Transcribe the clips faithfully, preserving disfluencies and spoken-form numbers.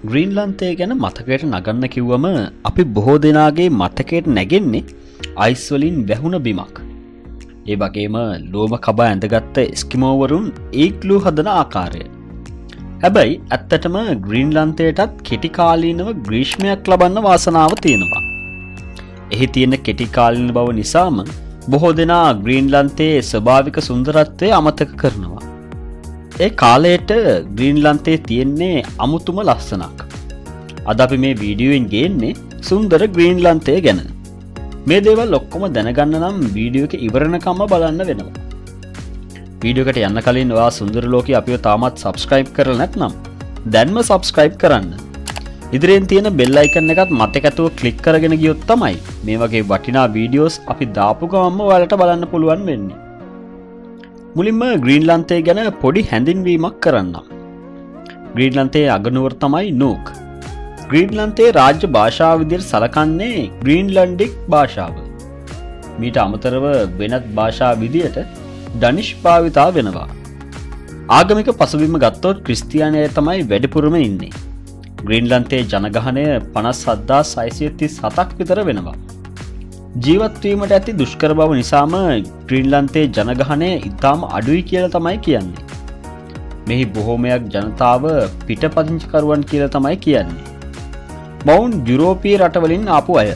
ග්‍රීන්ලන්තය ගැන මතකයට නගන්න කිව්වම අපි බොහෝ දෙනාගේ මතකයට නැගෙන්නේ අයිස් වලින් වැහුණ බිමක්. ඒ වගේම ලෝම කබා ඇඳගත්ත එස්කිමෝවරුන් ඒග්ලු හදන ආකාරය. හැබැයි ඇත්තටම ග්‍රීන්ලන්තයටත් කෙටි කාලීනව ග්‍රීෂ්මයක් ලබන්න වාසනාව තියෙනවා. එහි තියෙන කෙටි කාලීන බව නිසාම බොහෝ දෙනා ග්‍රීන්ලන්තයේ ස්වභාවික සුන්දරත්වය අමතක කරනවා. ඒ කාලයට ග්‍රීන්ලන්තයේ තියෙන්නේ අමුතුම ලස්සනක්. අද අපි මේ වීඩියෝෙන් ගේන්නේ සුන්දර ග්‍රීන්ලන්තය ගැන. මේ දේවල් ඔක්කොම දැනගන්න නම් වීඩියෝ එක ඉවරනකම්ම බලන්න වෙනවා. වීඩියෝ එකට යන්න කලින් ඔයා සුන්දර ලෝකේ අපිව තාමත් subscribe කරලා නැත්නම් දැන්ම subscribe කරන්න. ඉදිරියෙන් තියෙන bell icon එකත් මතකතුව click කරගෙන ගියොත් තමයි මේ වගේ වටිනා වීඩියෝස් අපි දාපු ගමන්ම ඔයාලට බලන්න පුළුවන් වෙන්නේ. මුලින්ම ග්‍රීන්ලන්තය ගැන පොඩි හැඳින්වීමක් කරන්නම්. ග්‍රීන්ලන්තයේ අගනුවර තමයි නූක්. ග්‍රීන්ලන්තයේ රාජ්‍ය භාෂාව විදිහට සලකන්නේ ග්‍රීන්ලන්ඩික් භාෂාව. මීට අමතරව වෙනත් භාෂා විදිහට ඩනිෂ් භාවිතා වෙනවා. ආගමික පසුබිම ගත්තොත් ක්‍රිස්තියානිය තමයි වැඩිපුරම ඉන්නේ. ග්‍රීන්ලන්තයේ ජනගහනය පනස් හත්දාස් හයසිය තිස් හතක් විතර වෙනවා. ජීවත් වීමට ඇති දුෂ්කර බව නිසාම ග්‍රීන්ලන්තයේ ජනගහනය ඉතාම අඩුයි කියලා තමයි කියන්නේ. මෙහි බොහෝමයක් ජනතාව පිටපදිංචිකරුවන් කියලා තමයි කියන්නේ. මොවුන් යුරෝපීය රටවලින් ආපු අය.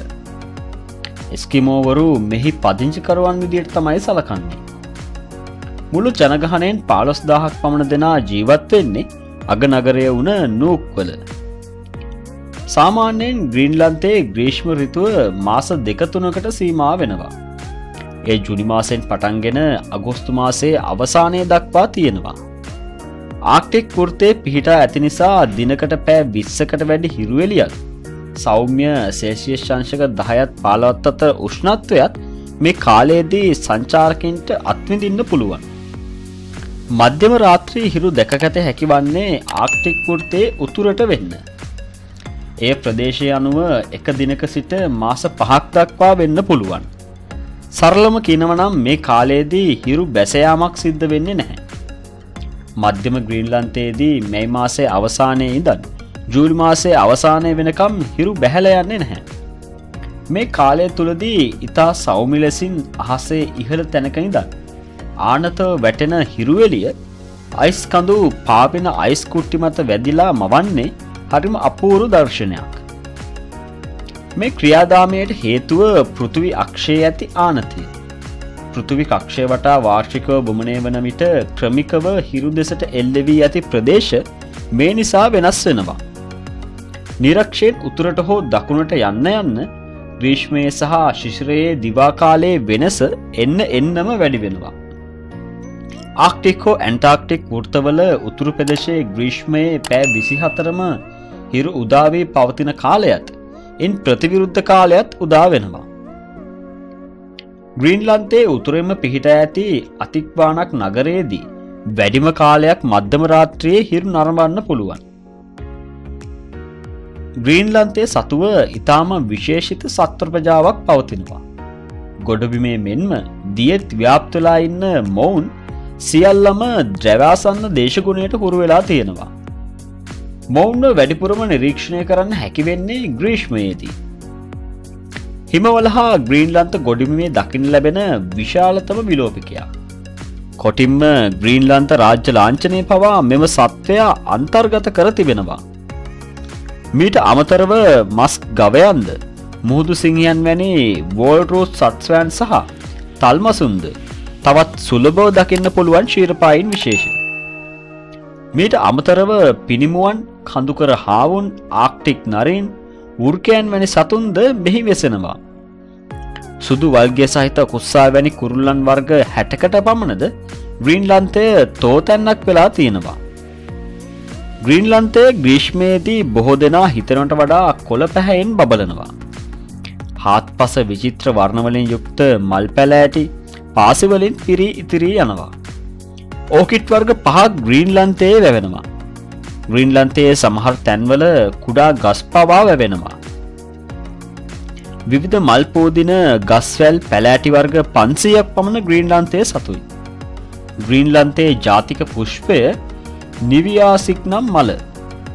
එස්කිමෝවරු මෙහි පදිංචිකරුවන් විදිහට තමයි සලකන්නේ. මුළු ජනගහනයෙන් පහළොස් දහසක් පමණ දෙනා ජීවත් වෙන්නේ අගනගරය වුණ නූක්වල. සාමාන්‍යයෙන් ග්‍රීන්ලන්තයේ ග්‍රීෂ්ම ඍතුව මාස දෙක තුනකට සීමා වෙනවා. ඒ ජුනි මාසෙන් පටන්ගෙන අගෝස්තු මාසයේ අවසානය දක්වා තියෙනවා. ආක්ටික් වෘත්තයේ පිහිටා ඇති නිසා දිනකට පැය විස්සකට වැඩි හිරු එළියක් සෞම්‍ය සෙල්සියස් අංශක දහයත් පහළොවත් අතර උෂ්ණත්වයත් මේ කාලයේදී සංචාරකින්ට අත්විඳින්න පුළුවන්. මධ්‍යම රාත්‍රී හිරු දැකගත හැකි වන්නේ ආක්ටික් වෘත්තයේ උතුරට වෙන්න. ඒ ප්‍රදේශය අනුව එක දිනක සිට මාස පහක් දක්වා වෙන්න පුළුවන්. සරලම කියනවනම් මේ කාලයේදී හිරු බැස යාමක් සිද්ධ වෙන්නේ නැහැ. මධ්‍යම ග්‍රීන්ලන්තයේදී මේ මාසයේ අවසානයේ ඉඳන් ජූලි මාසයේ අවසානය වෙනකම් හිරු බැහැලා යන්නේ නැහැ. මේ කාලය තුලදී ඊතා සෞම්‍ය ලෙසින් අහසේ ඉහළ තැනක ඉඳන් ආනතව වැටෙන හිරු එළිය අයිස් කඳු පාවෙන අයිස් කුට්ටි මත වැදිලා මවන්නේ හරිම අපූර්ව දර්ශනයක්. මේ ක්‍රියාදාමයට හේතුව පෘථිවි අක්ෂයේ ඇති ආනතිය. පෘථිවි කක්ෂය වටා වාර්ෂිකව භ්‍රමණය වන විට ක්‍රමිකව හිරු දෙසට එල්ල වී ඇති ප්‍රදේශ මේ නිසා වෙනස් වෙනවා. නිරක්ෂයෙන් උතුරට හෝ දකුණට යන්න යන්න ග්‍රීෂ්මයේ සහ ශිශිරයේ දිවා කාලයේ වෙනස එන්න එන්නම වැඩි වෙනවා. ආක්ටික් හෝ ඇන්ටාර්ක්ටික් වෘත්තවල උතුරු ප්‍රදේශයේ ග්‍රීෂ්මයේ පැය විසිහතරම හිරු උදා වී පවතින කාලයත් ඉන් ප්‍රතිවිරුද්ධ කාලයත් උදා වෙනවා. ග්‍රීන්ලන්තයේ උතුරෙන්ම පිහිටා ඇති අතික්වානක් නගරයේදී වැඩිම කාලයක් මධ්‍යම රාත්‍රියේ හිරු නරඹන්න පුළුවන්. ග්‍රීන්ලන්තයේ සතුව ඊටාම විශේෂිත සත්ව ප්‍රජාවක් පවතිනවා. ගොඩබිමේ මෙන්ම දියෙත් ව්‍යාප්ත වෙලා ඉන්න මොවුන් සියල්ලම ද්‍රව්‍යාසන්න දේශගුණයට හුරු වෙලා තියෙනවා. මොවුන්ව වැඩිපුරම නිරීක්ෂණය කරන්න හැකි වෙන්නේ ග්‍රීෂ්මයේදී. හිමවල හා ග්‍රීන්ලන්ත ගොඩබිමේ දකින්න ලැබෙන විශාලතම විලෝපිකයා. කොටින්ම ග්‍රීන්ලන්ත රාජ්‍ය ලාංඡනය පවා මෙම සත්වයා අන්තර්ගත කර තිබෙනවා. මීට අමතරව මස් ගවයන්ද මුහුදු සිංහයන් වැනි වෝල්රූස් සත්වයන් සහ තල්මසුන්ද තවත් සුලභව දකින්න පුළුවන් ශීරපායින් විශේෂ. මීට අමතරව පිනිමුවන්, කඳුකර හාවුන්, ආක්ටික් නරීන්, වෘකයන් වැනි සතුන්ද මෙහි වෙසෙනවා. සුදු වල්ගය සහිත කුස්සා වැනි කුරුල්ලන් වර්ග හැටකට පමණද ග්‍රීන්ලන්තය තෝතැන්නක් වෙලා තියෙනවා. ග්‍රීන්ලන්තයේ ග්‍රීෂ්මයේදී බොහෝ දෙනා හිතනට වඩා කොළ පැහැයෙන් බබලනවා. හාත්පස විචිත්‍ර වර්ණවලින් යුක්ත මල් පැලෑටි පාසි වලින් පිරී ඉතිරී යනවා. ඕකිඩ් වර්ග පහක් ග්‍රීන්ලන්තයේ වැවෙනවා. ග්‍රීන්ලන්තයේ සමහර තැන්වල කුඩා ගස් පවා වැවෙනවා. විවිධ මල් පෝදින ගස්වැල් පැලෑටි වර්ග පන්සීයක් පමණ ග්‍රීන්ලන්තයේ සතුයි. ග්‍රීන්ලන්තයේ ජාතික පුෂ්පය නිවියාසික් නම් මල.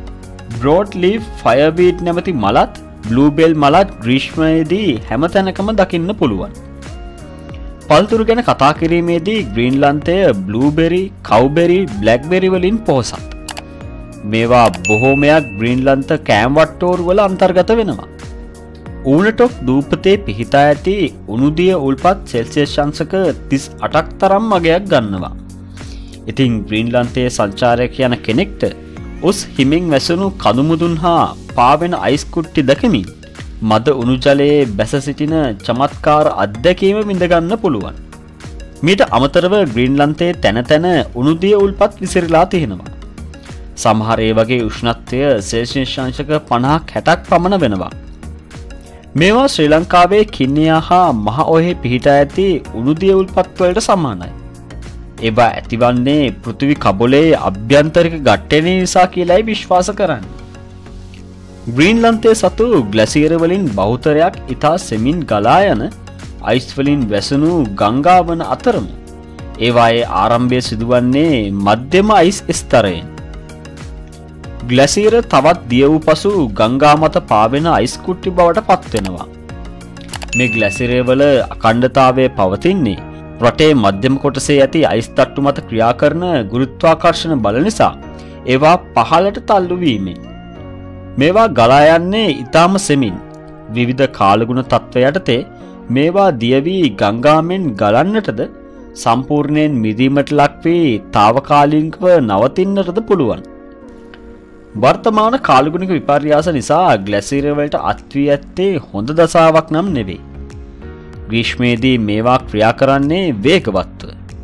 බ්‍රෝඩ් ලීෆ් ෆයර්වීඩ් නැමැති මලත් බ්ලූබෙල් මලත් ග්‍රීෂ්මයේදී හැමතැනකම දකින්න පුළුවන්. පළතුරු ගැන කතා කිරීමේදී ග්‍රීන්ලන්තය බ්ලූබෙරි, කව්බෙරි, බ්ලැක්බෙරි වලින් පොහොසත්. මේවා බොහෝමයක් ග්‍රීන්ලන්ත කෑම් වට්ටෝරු වල අන්තර්ගත වෙනවා. ඌනටොක් දූපතේ පිහිටා ඇති උණුදිය උල්පත් සෙල්සියස් අංශක තිස් අටක් තරම් මගයක් ගන්නවා. ඉතින් ග්‍රීන්ලන්තයේ සංචාරයක් යන කෙනෙක්ට උස් හිමින් වැසුණු කඳුමුදුන් හා පාවෙන අයිස් කුට්ටි දැකමින් මද උණු ජලයේ බැස සිටින චමත්කාර අත්දැකීම විඳ ගන්න පුළුවන්. මීට අමතරව ග්‍රීන්ලන්තයේ තැන තැන උණුදිය උල්පත් විසිරලා තියෙනවා. සමහර ඒ වගේ උෂ්ණත්වය සෙල්සියස් අංශක පනහක් හැටක් පමණ වෙනවා. මේවා ශ්‍රී ලංකාවේ කින්නියා හා මහ ඔහේ පිහිටා ඇති උණුදිය උල්පත් වලට සමානයි. ඒවා ඇතිවන්නේ පෘථිවි කබොලේ අභ්‍යන්තරික ඝට්ටනය නිසා කියලායි විශ්වාස කරන්නේ. ග්‍රීන්ලන්තයේ සතු ග්ලැසියර වලින් බහුතරයක් ඉතා සෙමින් ගලා යන අයිස් වලින් වැසුණු ගංගා වන අතරම ඒවායේ ආරම්භය සිදුවන්නේ මධ්‍යම අයිස් ස්තරයෙන්. ග්ලැසියර තවත් දිය වූ පසු ගංගා මත පාවෙන අයිස් කුට්ටි බවට පත් වෙනවා. මේ ග්ලැසියර වල අඛණ්ඩතාවය පවතින්නේ රටේ මධ්‍යම කොටසේ ඇති අයිස් තට්ටු මත ක්‍රියා කරන ගුරුත්වාකර්ෂණ බල නිසා ඒවා පහළට තල්ලු වීමෙන්. මේවා ගලා යන්නේ ඊටාම සෙමින්. විවිධ කාලගුණ තත්ත්ව යටතේ මේවා දිය වී ගංගාවෙන් ගලන්නටද සම්පූර්ණයෙන් මිදීමට ලක් වී తాවකාලිකව නවතින්නටද පුළුවන්. වර්තමාන කාලගුණික විපර්යාස නිසා ග්ලැසියර වලට අත්වී ඇත්තේ හොඳ දසාවක් නම් නෙවෙයි. ග්‍රීෂ්මයේදී මේවා ක්‍රියා කරන්නේ වේගවත්ව.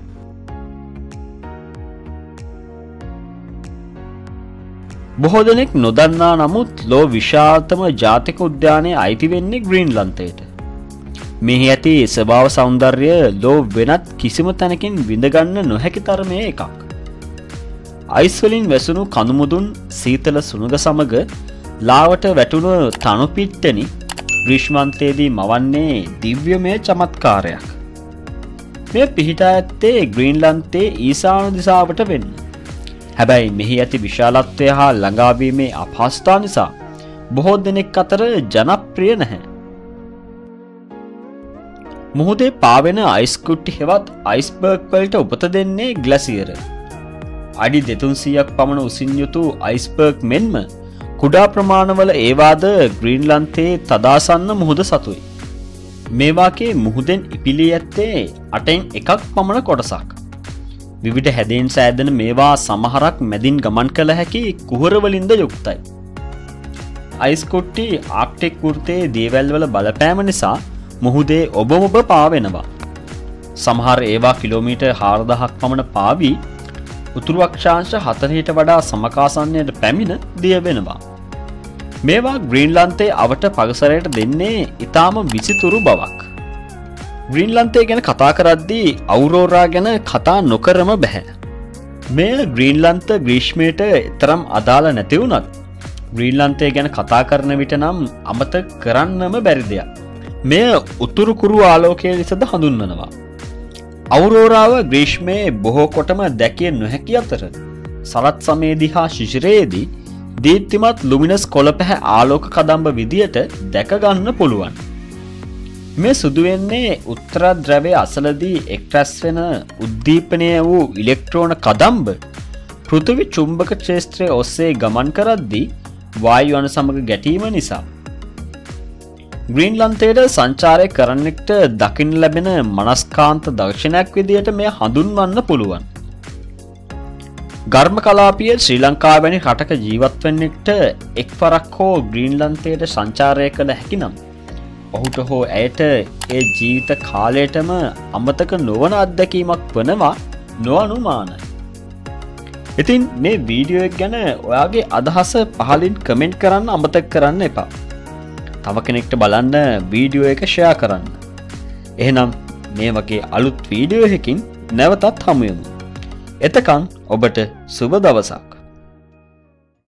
බොහෝ දෙනෙක් නොදන්නා නමුත් ලෝ විශාලතම ජාතික උද්‍යානයේ අයිති වෙන්නේ ග්‍රීන්ලන්තයට. මෙහි ඇති ස්වභාව සෞන්දර්යය ලෝ වෙනත් කිසිම තැනකින් විඳගන්න නොහැකි තරමේ එකක්. අයිස් වලින් වැසුණු කඳුමුදුන් සීතල සුණුද සමග ලාවට වැටුණු තණු පිට්ටනි ග්‍රීෂ්මාන්තයේදී මවන්නේ දිව්‍යමය චමත්කාරයක්. මේ පිහිටා ඇත්තේ ග්‍රීන්ලන්තයේ ඊශාන දිශාවට වෙන්න. හැබැයි මෙහි ඇති විශාලත්වය හා ළඟාවීමේ අපහසුතාව නිසා බොහෝ දෙනෙක් අතර ජනප්‍රිය නැහැ. මුහුදේ පාවෙන අයිස් කුට්ටි හෙවත් අයිස්බර්ග් වලට උපත දෙන්නේ ග්ලැසියර. අඩි දෙතුන්සීයක් පමණ උසින් යුතු අයිස්බර්ග් මෙන්ම කුඩා ප්‍රමාණවල ඒවාද ග්‍රීන්ලන්තයේ තදාසන්න මුහුද සතුයි. මේවාගේ මුහුදෙන් ඉපිලී ඇත්තේ අටෙන් එකක් පමණ කොටසක්. විවිධ හැදෙන් සෑදෙන මේවා සමහරක් මැදින් ගමන් කළ හැකි කුහරවලින්ද යුක්තයි. අයිස් කුට්ටි ආක්ටික් වෘත්තයේ දේවල්වල බලපෑම නිසා මුහුදේ ඔබ ඔබ පාවෙනවා. සමහර ඒවා කිලෝමීටර් හාරදහක් පමණ පාවී උතුරු අක්ෂාංශ හතරට වඩා සමකාසන්නයට පැමිණ දිය වෙනවා. මේවා ග්‍රීන්ලන්තයේ අවට පගසරයට දෙන්නේ ඊටාම විසිතුරු බවක්. ග්‍රීන්ලන්තය ගැන කතා කරද්දී අවුරෝරා ගැන කතා නොකරම බෑ. මේ ග්‍රීන්ලන්ත ග්‍රීෂ්මයට තරම් අදාළ නැති වුණත් ග්‍රීන්ලන්තය ගැන කතා කරන විට නම් අමතක කරන්නම බැරි දෙයක්. මෙය උතුරු කුරු ආලෝකය ලෙසද හඳුන්වනවා. අවුරෝරාව ග්‍රීෂ්මයේ බොහෝ කොටම දැකිය නොහැකි අතර සරත් සමයේදී හා ශිශිරයේදී දීප්තිමත් ලුමිනස් කොළපැහැ ආලෝක කදම්බ විදියට දැක ගන්න පුළුවන්. මේ සිදු වෙන්නේ උත්තර ද්‍රවයේ අසලදී එක්රැස් වෙන උද්දීපනය වූ ඉලෙක්ට්‍රෝන කදම්බ පෘථිවි චුම්බක ක්ෂේත්‍රයේ ඔස්සේ ගමන් කරද්දී වායු අණු සමග ගැටීම නිසා. ග්‍රීන්ලන්තයට සංචාරය කරන්නෙක්ට දකින්න ලැබෙන මනස්කාන්ත දර්ශනයක් විදියට මෙය හඳුන්වන්න පුළුවන්. ගර්ම කලාපීය ශ්‍රී ලංකාව වැනි රටක ජීවත් වෙන්නෙක්ට එක්වරක් හෝ ග්‍රීන්ලන්තයට සංචාරය කළ හැකි නම් ඔහුට හෝ ඇයට ඒ ජීවිත කාලයටම අමතක නොවන අත්දැකීමක් වනවා නොඅනුමානයි. ඉතින් මේ වීඩියෝ එක ගැන ඔයාගේ අදහස පහලින් කමෙන්ට් කරන්න අමතක කරන්න එපා. තව කෙනෙක්ට බලන්න වීඩියෝ එක ෂෙයා කරන්න. එහෙනම් මේ වගේ අලුත් වීඩියෝ එකකින් නැවතත් හමු වෙමු. එතකන් ඔබට සුබ දවසක්.